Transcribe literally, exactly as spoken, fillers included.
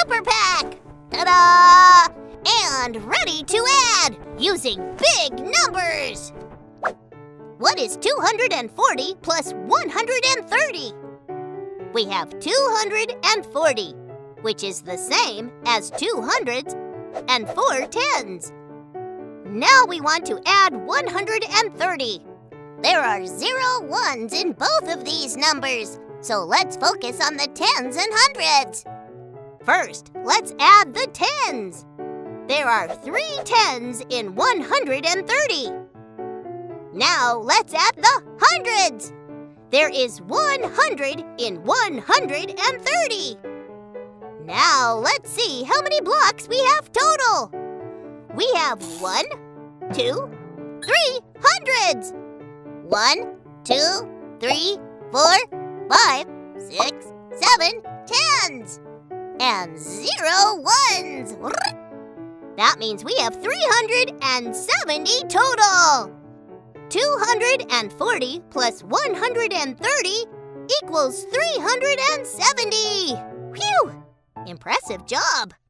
super pack! Ta-da! And ready to add using big numbers! What is two hundred forty plus one hundred thirty? We have two hundred forty, which is the same as two hundreds and four tens. Now we want to add one hundred thirty. There are zero ones in both of these numbers, so let's focus on the tens and hundreds. First, let's add the tens. There are three tens in one hundred thirty. Now let's add the hundreds. There is one hundred in one hundred thirty. Now let's see how many blocks we have total. We have one, two, three hundreds. One, two, three, four, five, six, seven, tens. And zero ones. That means we have three hundred seventy total. two hundred forty plus one hundred thirty equals three hundred seventy. Phew! Impressive job.